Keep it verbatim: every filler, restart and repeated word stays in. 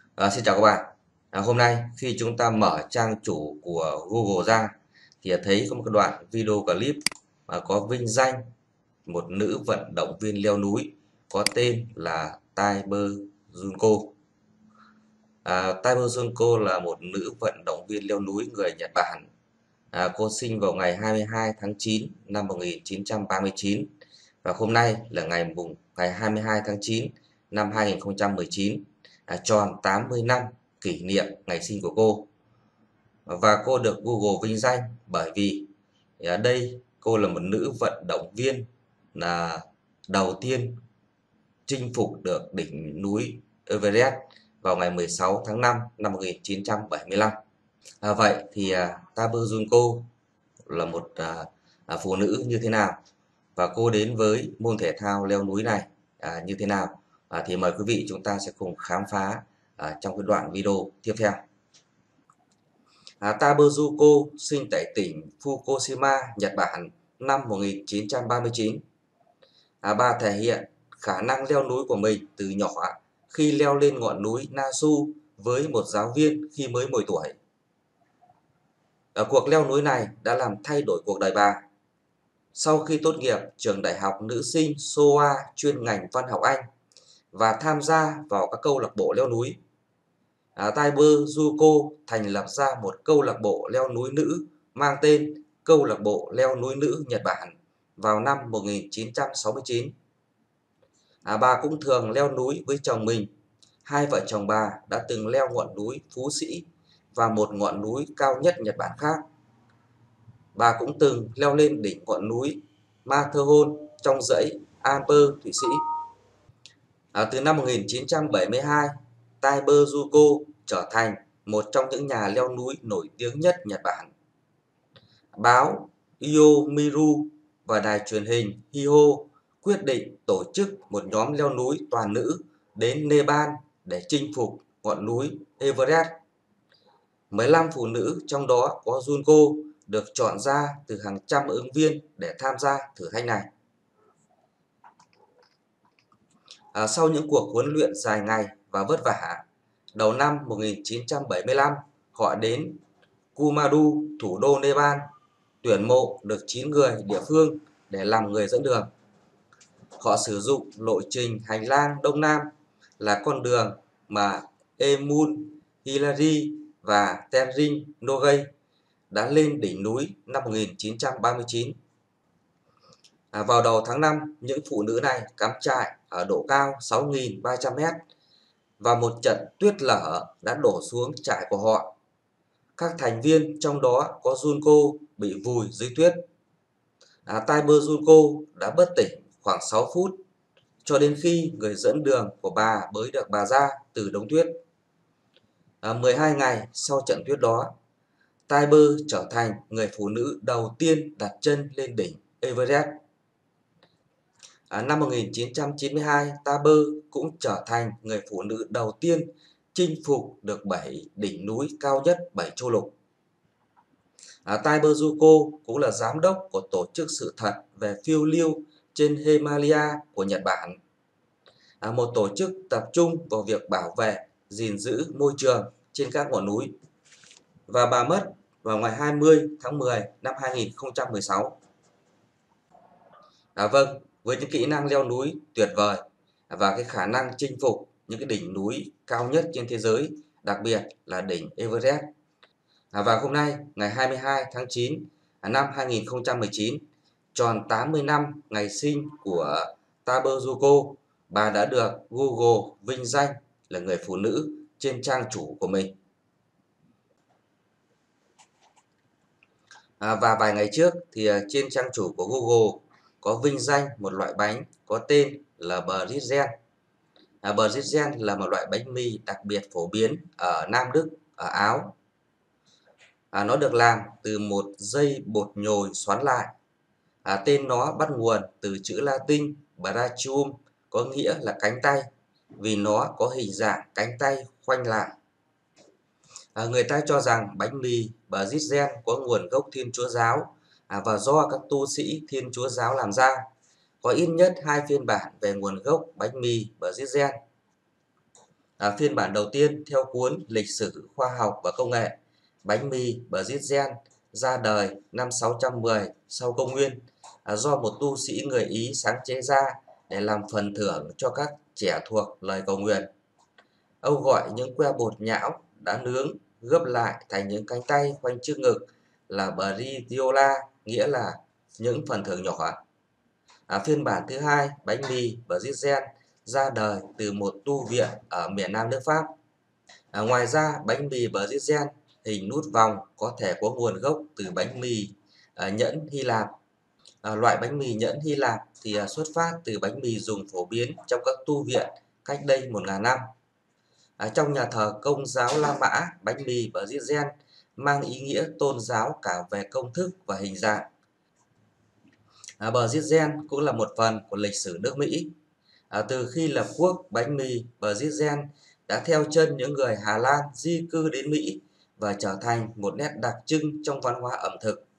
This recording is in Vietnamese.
À, xin chào các bạn. À, hôm nay khi chúng ta mở trang chủ của Google ra thì thấy có một cái đoạn video clip mà có vinh danh một nữ vận động viên leo núi có tên là Tiber Junko. À, Tiber Junko là một nữ vận động viên leo núi người Nhật Bản. À, cô sinh vào ngày hai mươi hai tháng chín năm một nghìn chín trăm ba mươi chín và hôm nay là ngày mùng ngày hai mươi hai tháng chín năm hai nghìn không trăm mười chín, à, tròn tám mươi năm kỷ niệm ngày sinh của cô. Và cô được Google vinh danh bởi vì ở đây cô là một nữ vận động viên là đầu tiên chinh phục được đỉnh núi Everest vào ngày mười sáu tháng năm năm một nghìn chín trăm bảy mươi lăm. À, vậy thì à, Taber Junko là một à, à, phụ nữ như thế nào và cô đến với môn thể thao leo núi này à, như thế nào, à, thì mời quý vị chúng ta sẽ cùng khám phá à, trong cái đoạn video tiếp theo. À, Tabezuko sinh tại tỉnh Fukushima, Nhật Bản năm một nghìn chín trăm ba mươi chín. À, bà thể hiện khả năng leo núi của mình từ nhỏ khi leo lên ngọn núi Nasu với một giáo viên khi mới mười tuổi. Ở cuộc leo núi này đã làm thay đổi cuộc đời bà. Sau khi tốt nghiệp trường đại học nữ sinh Soa chuyên ngành văn học Anh và tham gia vào các câu lạc bộ leo núi, à, Tiber Juko thành lập ra một câu lạc bộ leo núi nữ mang tên Câu lạc bộ leo núi nữ Nhật Bản vào năm một nghìn chín trăm sáu mươi chín. À, bà cũng thường leo núi với chồng mình. Hai vợ chồng bà đã từng leo ngọn núi Phú Sĩ và một ngọn núi cao nhất Nhật Bản khác. Bà cũng từng leo lên đỉnh ngọn núi Matterhorn trong dãy Alper, Thụy Sĩ. À, từ năm một nghìn chín trăm bảy mươi hai, Tiber Juko trở thành một trong những nhà leo núi nổi tiếng nhất Nhật Bản. Báo Yomiuri và đài truyền hình Hiho quyết định tổ chức một nhóm leo núi toàn nữ đến Nepal để chinh phục ngọn núi Everest. mười lăm phụ nữ trong đó có Junko được chọn ra từ hàng trăm ứng viên để tham gia thử thách này. À, sau những cuộc huấn luyện dài ngày và vất vả, đầu năm một nghìn chín trăm bảy mươi lăm, họ đến Kumadu, thủ đô Nepal, tuyển mộ được chín người địa phương để làm người dẫn đường. Họ sử dụng lộ trình hành lang Đông Nam là con đường mà Emun Hillary và Tenzing Norgay đã lên đỉnh núi năm một nghìn chín trăm ba mươi chín. À, vào đầu tháng năm, những phụ nữ này cắm trại ở độ cao sáu nghìn ba trăm mét và một trận tuyết lở đã đổ xuống trại của họ. Các thành viên trong đó có Junko bị vùi dưới tuyết. À, Tiber Junko đã bất tỉnh khoảng sáu phút cho đến khi người dẫn đường của bà bới được bà ra từ đống tuyết. À, mười hai ngày sau trận tuyết đó, Tiber trở thành người phụ nữ đầu tiên đặt chân lên đỉnh Everest. À, năm một nghìn chín trăm chín mươi hai, Tiber cũng trở thành người phụ nữ đầu tiên chinh phục được bảy đỉnh núi cao nhất bảy châu lục. À, Tiber Juko cũng là giám đốc của tổ chức sự thật về phiêu lưu trên Himalaya của Nhật Bản, à, một tổ chức tập trung vào việc bảo vệ, gìn giữ môi trường trên các ngọn núi. Và bà mất vào ngày hai mươi tháng mười năm hai nghìn không trăm mười sáu. À, vâng, với những kỹ năng leo núi tuyệt vời và cái khả năng chinh phục những cái đỉnh núi cao nhất trên thế giới, đặc biệt là đỉnh Everest. À, và hôm nay, ngày hai mươi hai tháng chín năm hai nghìn không trăm mười chín, tròn tám mươi năm ngày sinh của Tiber Juko, bà đã được Google vinh danh là người phụ nữ trên trang chủ của mình. À, và vài ngày trước thì trên trang chủ của Google có vinh danh một loại bánh có tên là Britzel. À, Britzel là một loại bánh mì đặc biệt phổ biến ở Nam Đức, ở Áo. À, nó được làm từ một dây bột nhồi xoắn lại. À, tên nó bắt nguồn từ chữ Latin brachium, có nghĩa là cánh tay, vì nó có hình dạng cánh tay khoanh lại. À, người ta cho rằng bánh mì Britzel có nguồn gốc Thiên Chúa Giáo, à, và do các tu sĩ Thiên Chúa Giáo làm ra. Có ít nhất hai phiên bản về nguồn gốc bánh mì Britzel. À, phiên bản đầu tiên theo cuốn Lịch sử khoa học và công nghệ, bánh mì Brazilian ra đời năm sáu trăm mười sau công nguyên, à, do một tu sĩ người Ý sáng chế ra để làm phần thưởng cho các trẻ thuộc lời cầu nguyện. Ông gọi những que bột nhão đã nướng gấp lại thành những cánh tay khoanh trước ngực là bridiola, nghĩa là những phần thưởng nhỏ. À, phiên bản thứ hai, bánh mì Brazilian ra đời từ một tu viện ở miền Nam nước Pháp. À, ngoài ra, bánh mì Brazilian hình nút vòng có thể có nguồn gốc từ bánh mì à, nhẫn Hy Lạp. À, loại bánh mì nhẫn Hy Lạp thì à, xuất phát từ bánh mì dùng phổ biến trong các tu viện cách đây một nghìn năm. À, trong nhà thờ Công giáo La Mã, bánh mì Brazilian mang ý nghĩa tôn giáo cả về công thức và hình dạng. À, Brazilian cũng là một phần của lịch sử nước Mỹ. À, từ khi lập quốc, bánh mì Brazilian đã theo chân những người Hà Lan di cư đến Mỹ và trở thành một nét đặc trưng trong văn hóa ẩm thực.